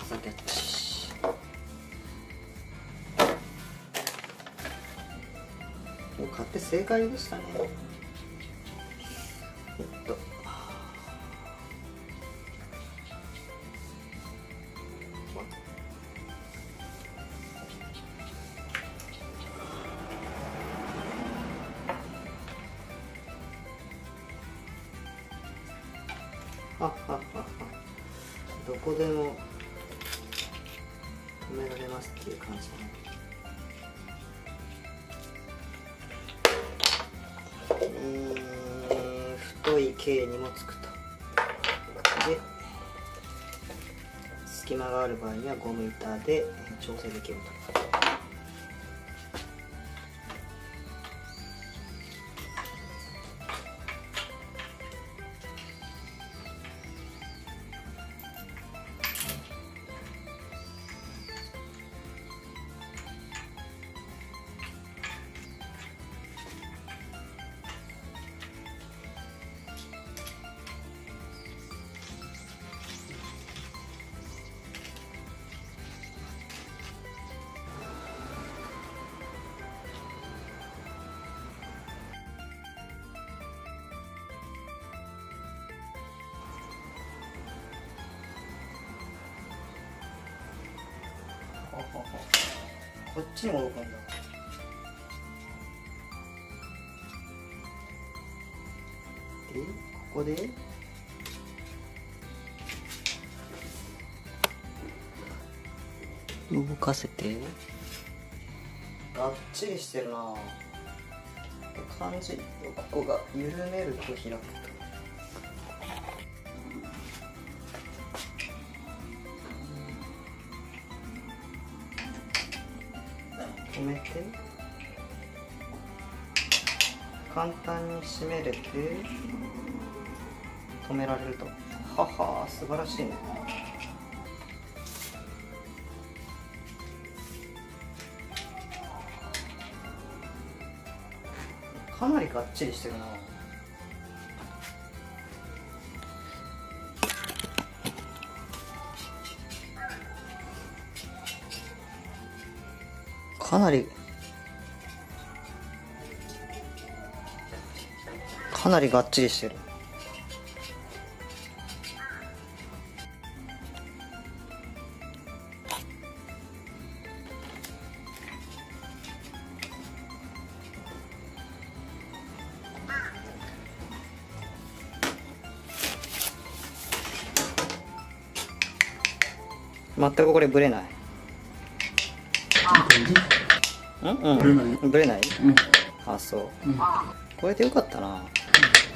朝キャッチ。もう買って正解でしたね。どこでも止められますっていう感じね。太い径にもつくと。で、隙間がある場合にはゴム板で調整できると。こっちにも動くんだ。で、ここで動かせて、がっちりしてるな。感じ、ここが緩めると開くと。止めて簡単に閉めれて止められると。はは、素晴らしいね。かなりがっちりしてるな。かなりがっちりしてる。全くこれブレない。ブレない。あ、そう。これでよかったな。